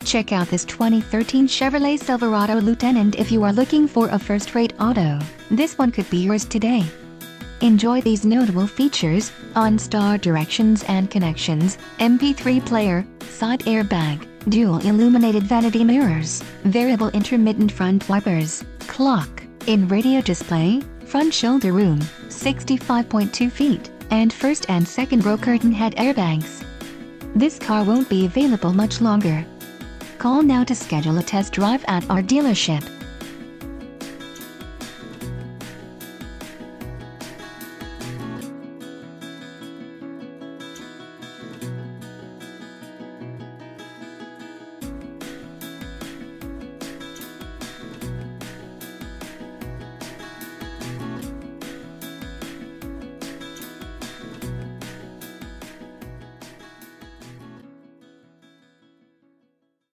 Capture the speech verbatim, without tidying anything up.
Check out this twenty thirteen Chevrolet Silverado Lupton, and if you are looking for a first-rate auto, this one could be yours today. Enjoy these notable features: OnStar directions and connections, M P three player, side airbag, dual illuminated vanity mirrors, variable intermittent front wipers, clock, in-radio display, front shoulder room, sixty-five point two feet, and first and second row curtain head airbags. This car won't be available much longer. Call now to schedule a test drive at our dealership.